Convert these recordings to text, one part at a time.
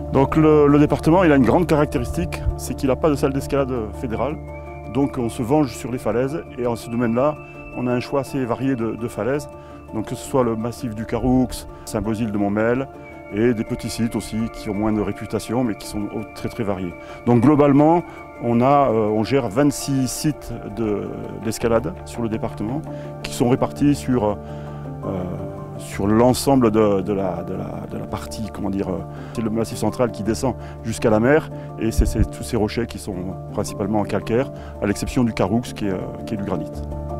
Donc le département, il a une grande caractéristique, c'est qu'il n'a pas de salle d'escalade fédérale. Donc on se venge sur les falaises et en ce domaine-là, on a un choix assez varié de falaises. Donc que ce soit le massif du Caroux, Saint-Bosile de Montmel et des petits sites aussi qui ont moins de réputation mais qui sont très variés. Donc globalement, on gère 26 sites d'escalade sur le département qui sont répartis sur l'ensemble de la partie, comment dire, c'est le massif central qui descend jusqu'à la mer et c'est tous ces rochers qui sont principalement en calcaire, à l'exception du Caroux qui est du granit.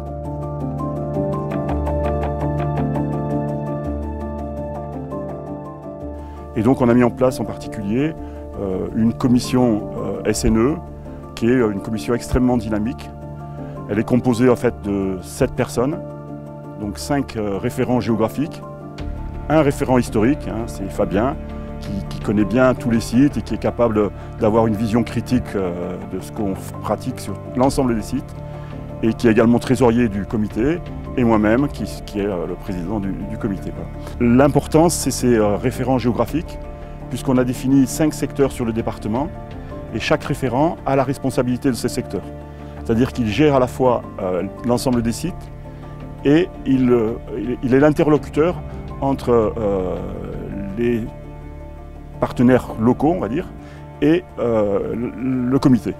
Et donc on a mis en place en particulier une commission SNE qui est une commission extrêmement dynamique. Elle est composée en fait de 7 personnes. Donc 5 référents géographiques, un référent historique, c'est Fabien, qui connaît bien tous les sites et qui est capable d'avoir une vision critique de ce qu'on pratique sur l'ensemble des sites, et qui est également trésorier du comité, et moi-même qui est le président du comité. L'importance, c'est ces référents géographiques, puisqu'on a défini 5 secteurs sur le département, et chaque référent a la responsabilité de ces secteurs. C'est-à-dire qu'il gère à la fois l'ensemble des sites, et il est l'interlocuteur entre les partenaires locaux, on va dire, et le comité.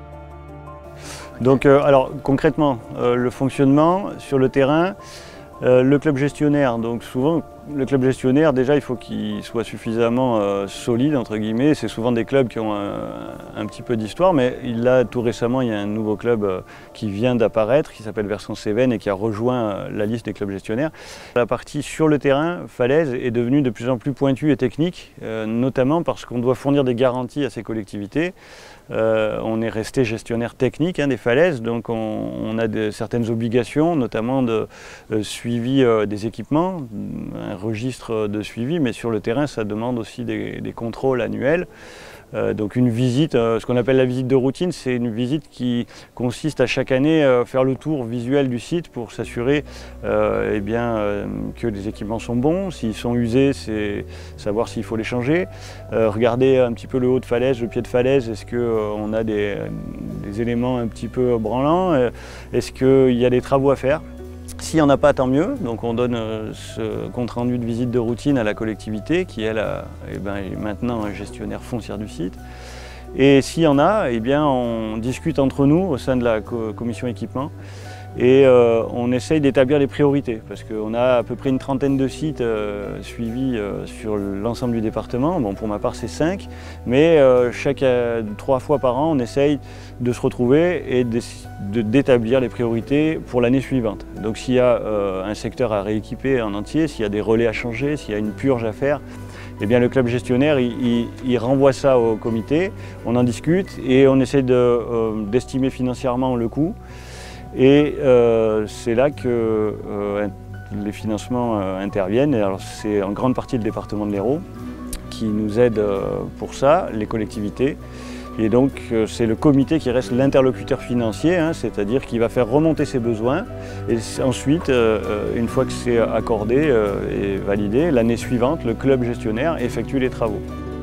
Donc alors concrètement, le fonctionnement sur le terrain, le club gestionnaire, donc souvent le club gestionnaire déjà il faut qu'il soit suffisamment solide entre guillemets, c'est souvent des clubs qui ont un petit peu d'histoire, mais là tout récemment il y a un nouveau club qui vient d'apparaître qui s'appelle Verson Cévennes et qui a rejoint la liste des clubs gestionnaires. La partie sur le terrain, falaise, est devenue de plus en plus pointue et technique, notamment parce qu'on doit fournir des garanties à ces collectivités. On est resté gestionnaire technique des falaises, donc on a certaines obligations, notamment de suivi des équipements, un registre de suivi, mais sur le terrain ça demande aussi des contrôles annuels. Donc une visite, ce qu'on appelle la visite de routine, c'est une visite qui consiste à chaque année faire le tour visuel du site pour s'assurer que les équipements sont bons. S'ils sont usés, c'est savoir s'il faut les changer. Regarder un petit peu le haut de falaise, le pied de falaise, est-ce qu'on a des éléments un petit peu branlants, est-ce qu'il y a des travaux à faire. S'il n'y en a pas, tant mieux. Donc on donne ce compte-rendu de visite de routine à la collectivité qui, elle, est maintenant gestionnaire foncière du site. Et s'il y en a, on discute entre nous au sein de la commission équipement et on essaye d'établir les priorités parce qu'on a à peu près une trentaine de sites suivis sur l'ensemble du département. Bon, pour ma part, c'est 5, mais 3 fois par an, on essaye de se retrouver et d'établir les priorités pour l'année suivante. Donc s'il y a un secteur à rééquiper en entier, s'il y a des relais à changer, s'il y a une purge à faire, le club gestionnaire, il renvoie ça au comité, on en discute et on essaie d'estimer financièrement le coût. Et c'est là que les financements interviennent. Alors c'est en grande partie le département de l'Hérault qui nous aide pour ça, les collectivités. Et donc c'est le comité qui reste l'interlocuteur financier, c'est-à-dire qui va faire remonter ses besoins. Et ensuite, une fois que c'est accordé et validé, l'année suivante, le club gestionnaire effectue les travaux.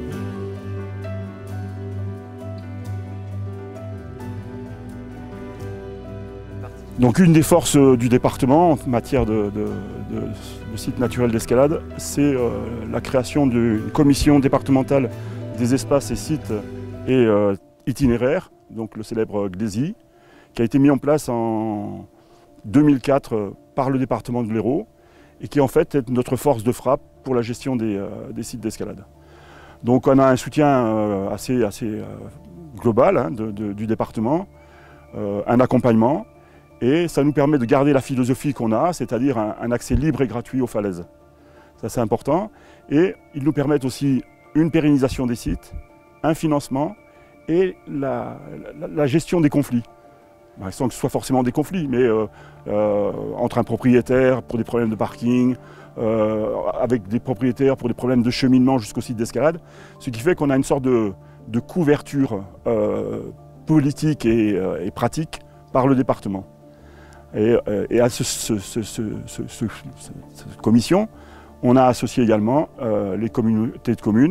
Donc une des forces du département en matière de sites naturels d'escalade, c'est la création d'une commission départementale des espaces et sites et itinéraires, donc le célèbre GDESI, qui a été mis en place en 2004 par le département de l'Hérault et qui en fait est notre force de frappe pour la gestion des sites d'escalade. Donc on a un soutien assez global du département, un accompagnement. Et ça nous permet de garder la philosophie qu'on a, c'est-à-dire un accès libre et gratuit aux falaises. Ça c'est important. Et ils nous permettent aussi une pérennisation des sites, un financement et la gestion des conflits. Sans que ce soit forcément des conflits, mais entre un propriétaire pour des problèmes de parking, avec des propriétaires pour des problèmes de cheminement jusqu'au site d'escalade. Ce qui fait qu'on a une sorte de couverture politique et pratique par le département. Et à cette commission, on a associé également les communautés de communes,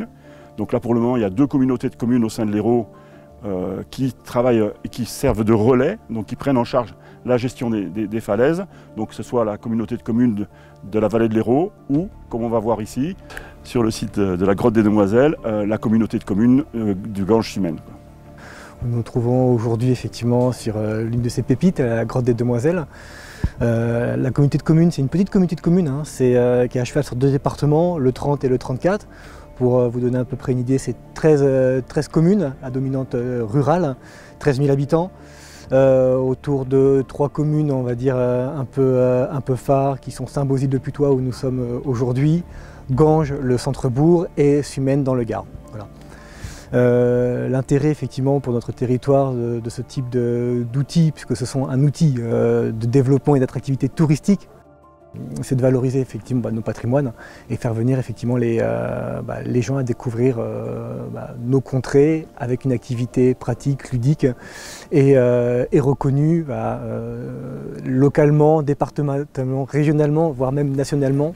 Donc là pour le moment il y a 2 communautés de communes au sein de l'Hérault qui travaillent et qui servent de relais, donc qui prennent en charge la gestion des falaises, donc que ce soit la communauté de communes de la vallée de l'Hérault ou, comme on va voir ici, sur le site de la grotte des Demoiselles, la communauté de communes du Gange-Sumène. Nous nous trouvons aujourd'hui effectivement sur l'une de ces pépites, la grotte des Demoiselles. La communauté de communes, c'est une petite communauté de communes qui est à cheval sur 2 départements, le 30 et le 34. Pour vous donner à peu près une idée, c'est 13 communes à dominante rurale, 13 000 habitants. Autour de 3 communes, on va dire un peu phares, qui sont Saint-Bauzile de Putois où nous sommes aujourd'hui, Ganges, le centre-bourg et Sumène dans le Gard. Voilà. L'intérêt effectivement pour notre territoire de ce type d'outils, puisque ce sont un outil de développement et d'attractivité touristique, c'est de valoriser effectivement nos patrimoines et faire venir effectivement les gens à découvrir nos contrées avec une activité pratique, ludique et reconnue localement, départementalement, régionalement, voire même nationalement.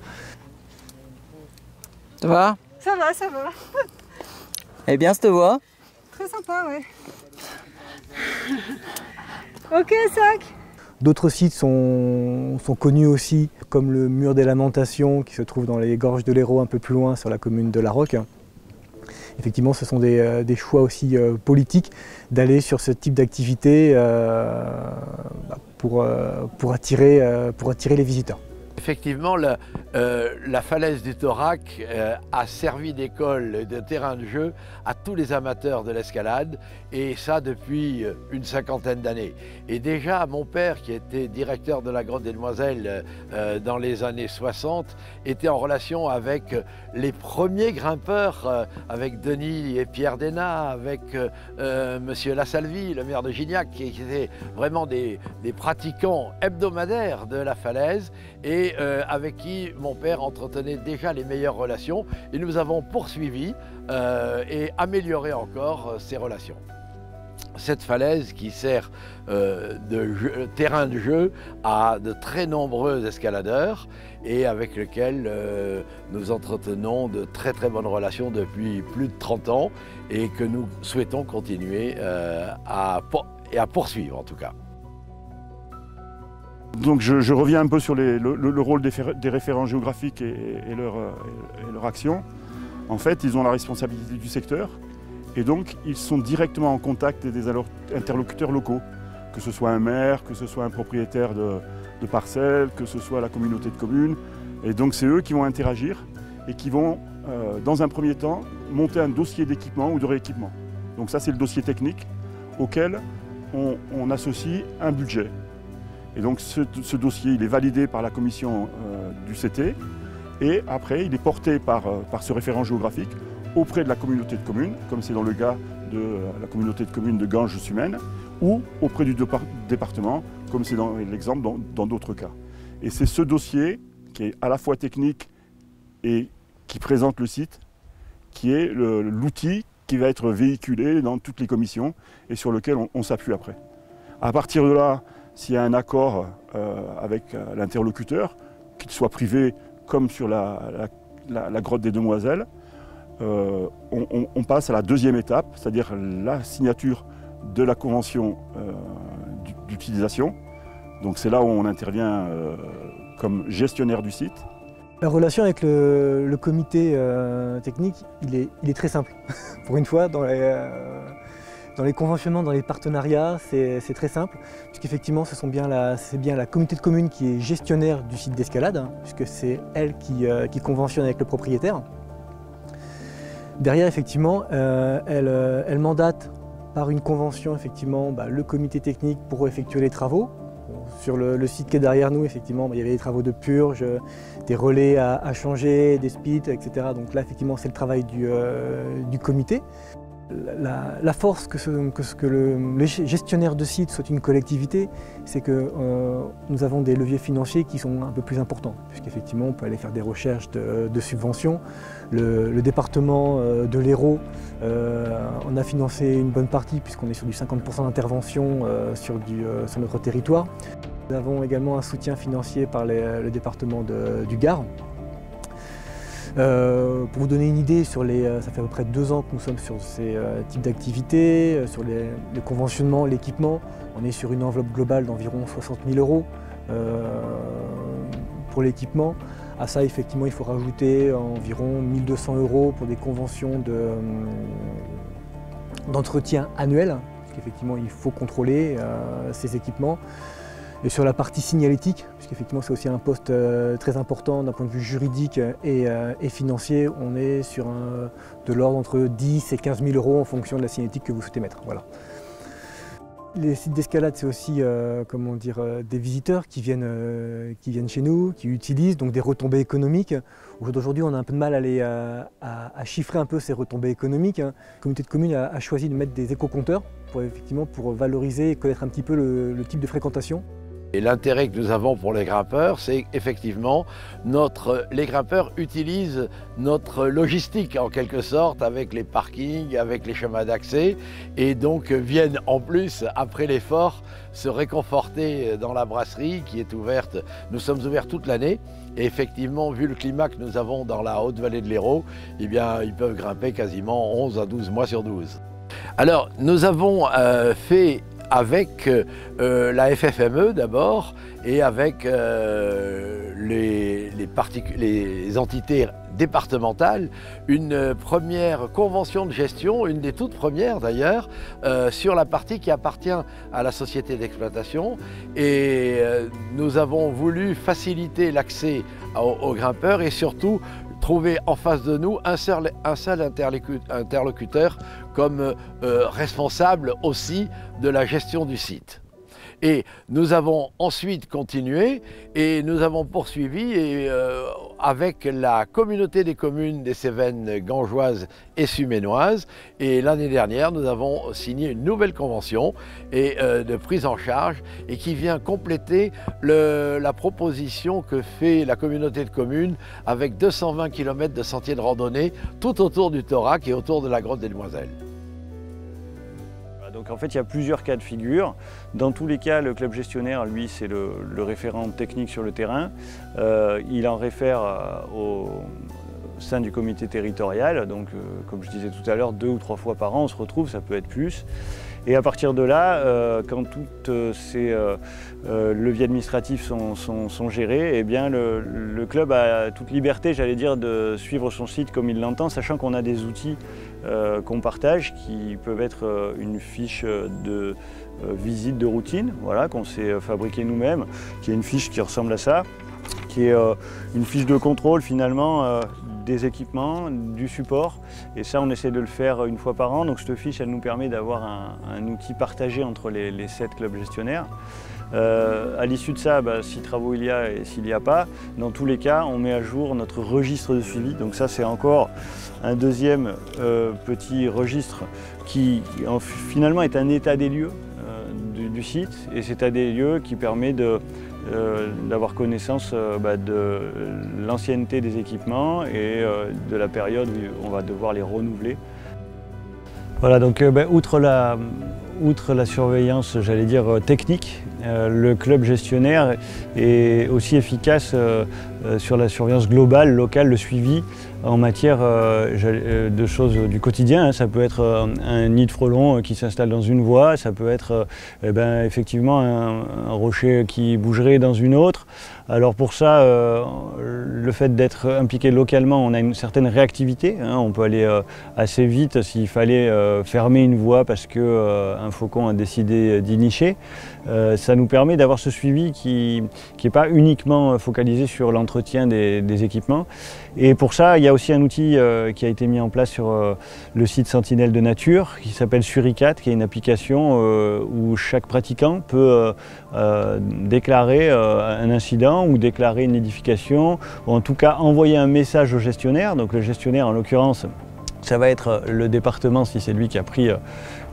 Ça va? Ça va, ça va. Eh bien, je te vois. Très sympa, ouais. Ok, sac. D'autres sites sont connus aussi, comme le mur des Lamentations qui se trouve dans les gorges de l'Hérault un peu plus loin sur la commune de La Roque. Effectivement, ce sont des choix aussi politiques d'aller sur ce type d'activité pour attirer les visiteurs. Effectivement, la falaise du Thorac a servi d'école et de terrain de jeu à tous les amateurs de l'escalade, et ça depuis une 50aine d'années. Et déjà, mon père, qui était directeur de la grotte des Demoiselles dans les années 60, était en relation avec les premiers grimpeurs, avec Denis et Pierre Desnat, avec Monsieur Lassalvie, le maire de Gignac, qui étaient vraiment des pratiquants hebdomadaires de la falaise, et avec qui mon père entretenait déjà les meilleures relations, et nous avons poursuivi et amélioré encore ces relations. Cette falaise qui sert de terrain de jeu à de très nombreux escaladeurs et avec lequel nous entretenons de très bonnes relations depuis plus de 30 ans et que nous souhaitons continuer à poursuivre en tout cas. Donc je reviens un peu sur le rôle des référents géographiques et leur action. En fait, ils ont la responsabilité du secteur et donc ils sont directement en contact des interlocuteurs locaux, que ce soit un maire, que ce soit un propriétaire de parcelles, que ce soit la communauté de communes. Et donc c'est eux qui vont interagir et qui vont, dans un premier temps, monter un dossier d'équipement ou de rééquipement. Donc ça c'est le dossier technique auquel on associe un budget. Et donc ce dossier, il est validé par la commission du CT et après il est porté par ce référent géographique auprès de la communauté de communes, comme c'est dans le cas de la communauté de communes de Ganges-Sumène, ou auprès du département, comme c'est dans l'exemple dans d'autres cas. Et c'est ce dossier qui est à la fois technique et qui présente le site, qui est l'outil qui va être véhiculé dans toutes les commissions et sur lequel on s'appuie après. À partir de là, s'il y a un accord avec l'interlocuteur, qu'il soit privé comme sur la grotte des Demoiselles, on passe à la deuxième étape, c'est-à-dire la signature de la convention d'utilisation. Donc c'est là où on intervient comme gestionnaire du site. La relation avec le comité technique, il est très simple. Pour une fois, dans les conventionnements, dans les partenariats, c'est très simple, puisqu'effectivement c'est bien la communauté de communes qui est gestionnaire du site d'escalade, puisque c'est elle qui conventionne avec le propriétaire. Derrière, effectivement, elle mandate par une convention effectivement, le comité technique pour effectuer les travaux. Sur le site qui est derrière nous, effectivement, il y avait des travaux de purge, des relais à changer, des spits, etc. Donc là, effectivement, c'est le travail du comité. La force que le gestionnaire de site soit une collectivité, c'est que nous avons des leviers financiers qui sont un peu plus importants, puisqu'effectivement on peut aller faire des recherches de subventions. Le département de l'Hérault en a financé une bonne partie, puisqu'on est sur du 50% d'intervention sur notre territoire. Nous avons également un soutien financier par le département du Gard. Pour vous donner une idée, ça fait à peu près 2 ans que nous sommes sur ces types d'activités, sur le conventionnement, l'équipement. On est sur une enveloppe globale d'environ 60 000 € pour l'équipement. À ça, effectivement, il faut rajouter environ 1 200 € pour des conventions d'entretien annuel, parce qu'effectivement, il faut contrôler ces équipements. Et sur la partie signalétique, puisqu'effectivement c'est aussi un poste très important d'un point de vue juridique et financier, on est sur de l'ordre entre 10 et 15 000 € en fonction de la signalétique que vous souhaitez mettre. Voilà. Les sites d'escalade, c'est aussi des visiteurs qui viennent chez nous, qui utilisent donc des retombées économiques. Aujourd'hui, on a un peu de mal à chiffrer un peu ces retombées économiques. La communauté de communes a choisi de mettre des éco-compteurs pour valoriser et connaître un petit peu le type de fréquentation. Et l'intérêt que nous avons pour les grimpeurs, c'est qu'effectivement, les grimpeurs utilisent notre logistique en quelque sorte avec les parkings, avec les chemins d'accès et donc viennent en plus, après l'effort, se réconforter dans la brasserie qui est ouverte. Nous sommes ouverts toute l'année et effectivement, vu le climat que nous avons dans la haute vallée de l'Hérault, eh bien, ils peuvent grimper quasiment 11 à 12 mois sur 12. Alors, nous avons fait avec la FFME d'abord et avec les entités départementales, une première convention de gestion, une des toutes premières d'ailleurs, sur la partie qui appartient à la société d'exploitation. Et nous avons voulu faciliter l'accès aux grimpeurs et surtout trouver en face de nous un seul interlocuteur comme responsable aussi de la gestion du site. Et nous avons ensuite continué et nous avons poursuivi avec la communauté des communes des Cévennes gangeoises et suménoises. Et l'année dernière, nous avons signé une nouvelle convention de prise en charge et qui vient compléter la proposition que fait la communauté de communes avec 220 km de sentiers de randonnée tout autour du Thorac et autour de la grotte des Demoiselles. Donc en fait, il y a plusieurs cas de figure. Dans tous les cas, le club gestionnaire, lui, c'est le référent technique sur le terrain. Il en réfère au sein du comité territorial. Donc, comme je disais tout à l'heure, 2 ou 3 fois par an, on se retrouve, ça peut être plus. Et à partir de là, quand tous ces leviers administratifs sont gérés, eh bien le club a toute liberté, j'allais dire, de suivre son site comme il l'entend, sachant qu'on a des outils qu'on partage qui peuvent être une fiche de visite de routine, voilà, qu'on s'est fabriquée nous-mêmes, qui est une fiche qui ressemble à ça, qui est une fiche de contrôle finalement des équipements, du support, et ça on essaie de le faire une fois par an. Donc cette fiche, elle nous permet d'avoir un outil partagé entre les 7 clubs gestionnaires. À l'issue de ça, si travaux il y a et s'il n'y a pas, dans tous les cas on met à jour notre registre de suivi. Donc ça c'est encore un deuxième petit registre qui finalement est un état des lieux du site, et cet état des lieux qui permet d'avoir connaissance de l'ancienneté des équipements et de la période où on va devoir les renouveler. Voilà, donc outre la surveillance, j'allais dire, technique, le club gestionnaire est aussi efficace sur la surveillance globale, locale, le suivi en matière de choses du quotidien. Ça peut être un nid de frelons qui s'installe dans une voie, ça peut être effectivement un rocher qui bougerait dans une autre. Alors pour ça, le fait d'être impliqué localement, on a une certaine réactivité. On peut aller assez vite s'il fallait fermer une voie parce qu'un faucon a décidé d'y nicher. Ça nous permet d'avoir ce suivi qui n'est pas uniquement focalisé sur l'entretien des équipements. Et pour ça, il y a aussi un outil qui a été mis en place sur le site Sentinelle de Nature qui s'appelle Suricat, qui est une application où chaque pratiquant peut déclarer un incident ou déclarer une nidification, ou en tout cas envoyer un message au gestionnaire. Donc le gestionnaire, en l'occurrence, ça va être le département si c'est lui qui a pris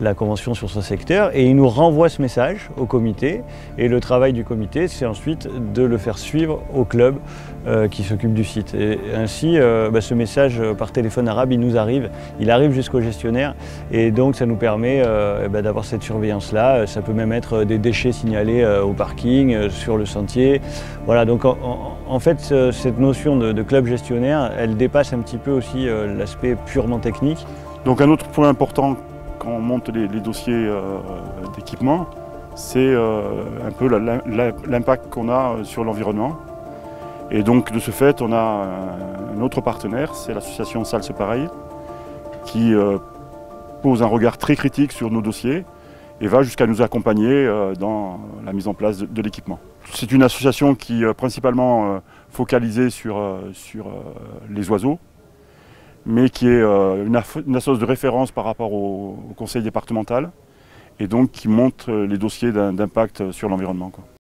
la convention sur ce secteur et il nous renvoie ce message au comité. Et le travail du comité, c'est ensuite de le faire suivre au club qui s'occupe du site. Et ainsi, ce message par téléphone arabe, il arrive jusqu'au gestionnaire et donc ça nous permet d'avoir cette surveillance-là. Ça peut même être des déchets signalés au parking, sur le sentier. Voilà, donc en fait, cette notion de club gestionnaire, elle dépasse un petit peu aussi l'aspect purement technique. Donc un autre point important quand on monte les dossiers d'équipement, c'est un peu l'impact qu'on a sur l'environnement. Et donc de ce fait, on a un autre partenaire, c'est l'association Salles Pareil, qui pose un regard très critique sur nos dossiers et va jusqu'à nous accompagner dans la mise en place de l'équipement. C'est une association qui est principalement focalisée sur les oiseaux, mais qui est une association de référence par rapport au conseil départemental et donc qui monte les dossiers d'impact sur l'environnement.